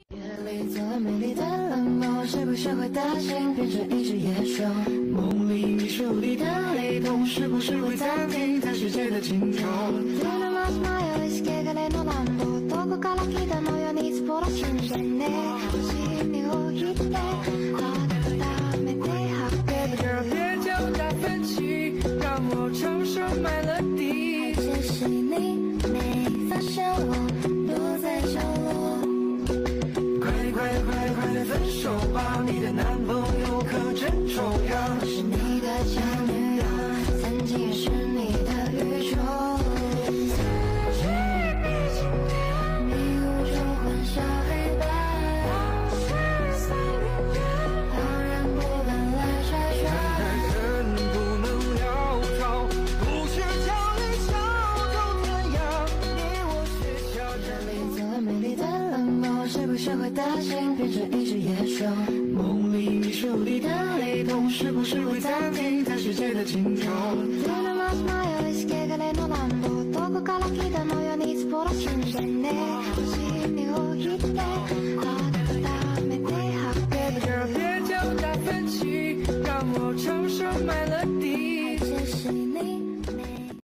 夜里做了美丽的冷梦，是不是会大醒变成一只野兽？梦里你是无敌的雷同，是不是会暂停在世界的尽头？どこから来たのよ你つぼらしんでね星に置いて固めて Baby girl 别叫大分歧，让我承受麦乐蒂。 只是你没发现我不在角落。 快点分手吧，你的男朋友可真重要。 我是你的前女友，曾经也是你的宇宙。是会大醒变成一只野兽， 梦里你是无敌的雷同，是不是会暂停在世界的尽头？ どこから来たのよ你つぼらしんでね星に置いて固めて Baby girl 别叫大分歧，让我承受麦乐